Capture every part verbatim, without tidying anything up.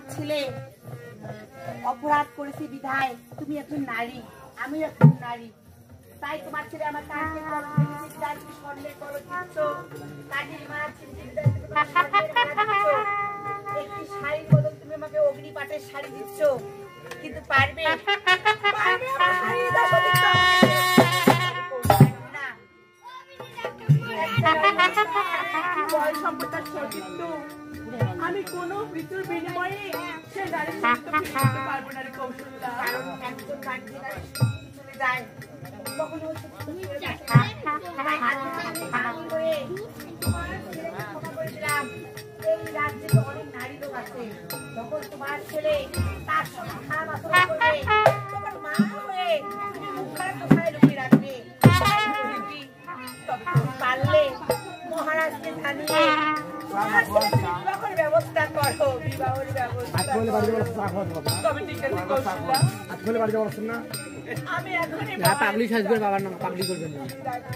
ছেলে অপরাধ করেছে বিধায় তুমি একজন নারী, আমি একজন নারী, তাই তোমার ছেলে আমার কানকে কলম দিয়েছে, তার কি স্বর্ণের কলম দিচ্ছ, কাঠের মারা ছিনতে স্বর্ণের মারা দিচ্ছ, একটি শাড়ির বদল তুমি আমাকে অগ্নি পাটের শাড়ি দিচ্ছ, কিন্তু পারবে পারবে আমার শাড়ি দাও দিচ্ছ না। বল সম্পদের সতীত্ব আমি কোনো মৃত্যুর বিনিময়ে সে নারীর সতীত্ব ফিরে পেতে পারবো না রে কৌশল্যা। কারণ একজন নারী চলে যায় তখন হচ্ছে তুমি এই রাজ্যে তো অনেক নারী লোক আছে, তখন তোমার ছেলে তার সঙ্গে খারাপ আচরণ করবে, তোমার মা হয়ে মুখ খারাপ কোথায় লুকিয়ে রাখবে, পারলে মহারাজকে জানিয়ে বিবাহের ব্যবস্থা করো, বিবাহের ব্যবস্থা। তবে ঠিক আছে কৌশল্যা, আমি এখনই পাগলি সাজবে, বাবার নাম পাগলি করবেন না।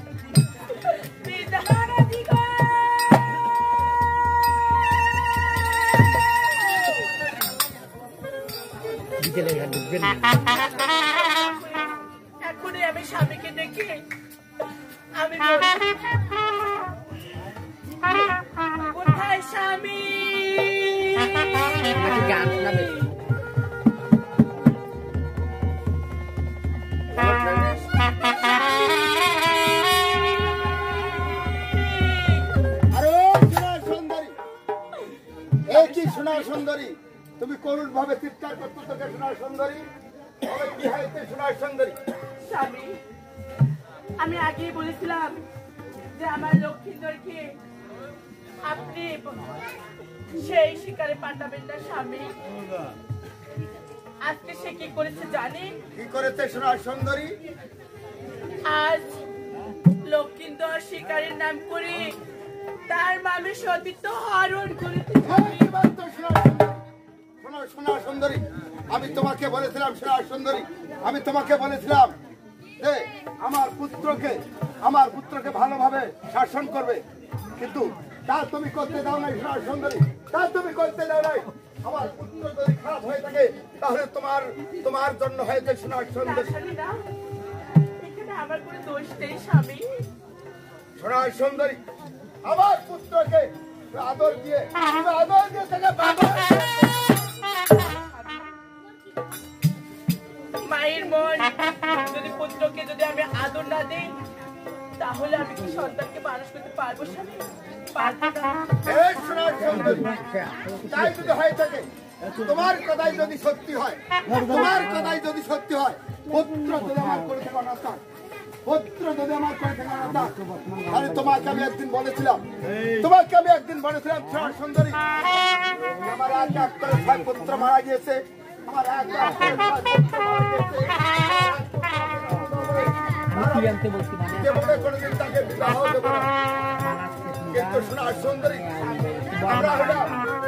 এখনই আমি স্বামীকে দেখি আমি কোথায় স্বামী গান শোনাবে। সোনার সুন্দরী তুমি করুণ ভাবে চিৎকার করতে তোকে সোনার সুন্দরী, কি হয়েছে সোনার সুন্দরী? স্বামী আমি আগেই বলেছিলাম যে আমার লক্ষ্মীন্দরকে আপনি সেই শিকারে পাঠাবেন না স্বামী, আজকে সে কি করেছে জানেন? কি করেছে সোনার সুন্দরী? আজ লক্ষ্মীন্দর শিকারের নাম করে তার মামের সতীত্ব হরণ করেছে। সোনার সুন্দরী আমি তোমাকে বলেছিলাম, সোনার সুন্দরী আমি তোমাকে বলেছিলাম যে আমার পুত্রকে আমার পুত্রকে ভালোভাবে শাসন করবে, কিন্তু তা তুমি করতে দাও নাই সোনার সুন্দরী, তা তুমি করতে দাও নাই। আমার পুত্র যদি খারাপ হয়ে থাকে তাহলে তোমার তোমার জন্য হয়েছে সোনার সুন্দরী। আমার কোনো দোষ নেই স্বামী। সোনার সুন্দরী আমার পুত্রকে আদর দিয়ে আদর দিয়ে তাকে বাবা মায়ের মন যদি পুত্রকে যদি আমি আদর না দিই তাহলে আমি কি সন্তানকে মানুষ করতে পারবো স্বামী? পারবো না। তাই যদি হয়ে থাকে তোমার কথাই যদি সত্যি হয়, তোমার কথাই যদি সত্যি হয়, পুত্র যদি আমার করে থাকা না থাক, পুত্র যদি আমার করে থাকা না থাক, তাহলে তোমাকে আমি একদিন বলেছিলাম, তোমাকে আমি একদিন বলেছিলাম সোনার সুন্দরী আমার এক এক করে ছয় পুত্র মারা গিয়েছে, আমার এক এক করে ছয় পুত্র মারা গিয়েছে, কোনদিন তাকে বিবাহ দেব না। কিন্তু সোনার সুন্দরী আমরা হলাম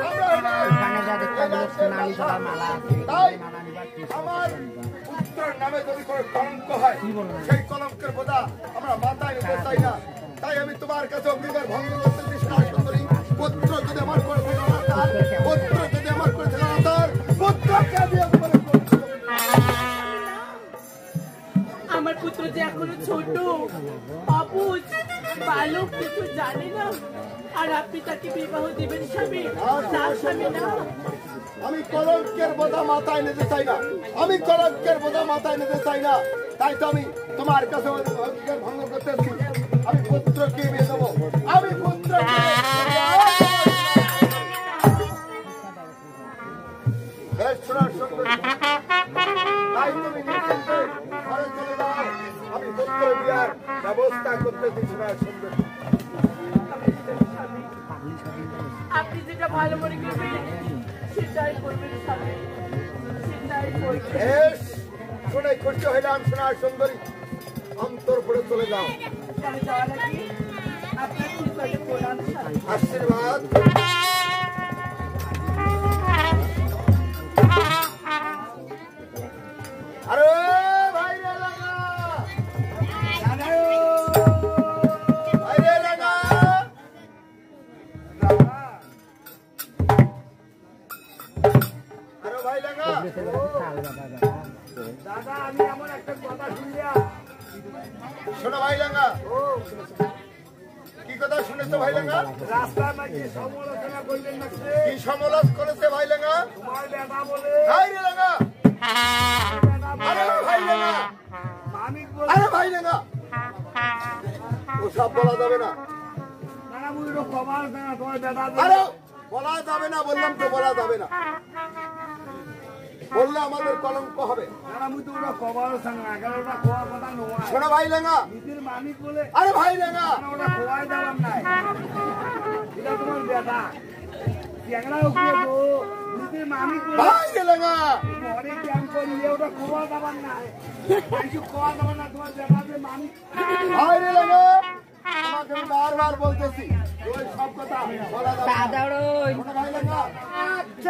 তাই আমার পুত্রের নামে যদি কোনো কলঙ্ক হয় সেই কলঙ্কের বোঝা আমরা মাথায় নিতে চাই না। তাই আমি তোমার কাছে অঙ্গীকার ভঙ্গ করতেছি সোনার সুন্দরী, পুত্র যদি আমার করে থাকে অনাচার, পুত্র যদি আমার করে থাকে অনাচার, পুত্রকে দিয়ে আমার পুত্র যে এখনো ছোট অবুঝ বালক, কিছু জানে না, আর আপনি তাকে বিবাহ দেবেন স্বামী? না স্বামী না, আমি কলঙ্কের বোঝা মাথায় নিতে চাই না, আমি কলঙ্কের বোঝা মাথায় নিতে চাই না। তাই তো আমি তোমার কাছে অঙ্গীকার ভঙ্গ করতেছি, আমি পুত্রকে বিয়ে দেবো, আমি পুত্রকে তাই তুমি নিশ্চিন্তে ঘরে চলে যাও, আমি পুত্র বিয়ার ব্যবস্থা করতেছি সোনার সুন্দরী। আপনি যেটা ভালো মনে করবেন সেটাই করবেন স্বামী, সেটাই করবেন। শুনে খুশি হইলাম সোনার সুন্দরী, অন্তর পড়ে চলে যাও। আশীর্বাদ। আরে ভাই রে লাগা, ভাই রে লাগা, দাদা আমি এমন একটা কথা শুনলাম। শোনো ভাই লাঙ্গা, কি কথা শুনেছো ভাই লাঙ্গা? রাস্তায় নাকি সমালোচনা করলেন নাকি? কি সমালোচনা করেছে ভাই লাঙ্গা? তোমার বেটা বলে ভাই রে লাঙ্গা, আরে ভাই লাঙ্গা, মামিক বলে আরে ভাই লাঙ্গা, ও সব বলা যাবে না। না মুই তো কমাল না তোমার বেটা আরে বলা যাবে না, বললাম তো বলা যাবে না, বললে আমাদের কলঙ্ক হবে। না মুই তো ওটা কমাল সাং না কারণ ওটা কোয়ার কথা নয়। শোনো ভাই লাঙ্গা, নিজের মামিক বলে আরে ভাই লাঙ্গা, না ওটা কোয়াই দেওয়ার নাই। এটা তোমার বেটা চ্যাংড়া উঠে তো নিজের মামিক বলে ভাই রে লাঙ্গা, ঘরে ক্যাম করিয়ে ওটা কোয়া দেওয়ার নাই। কিছু কোয়া দেওয়ার না তোমার বেটা যে মামিক ভাই রে লাঙ্গা, তোমাকে আমি বারবার বলতেছি ওই সব কথা বলা যাবে না। শোনো ভাই লাঙ্গা, আচ্ছা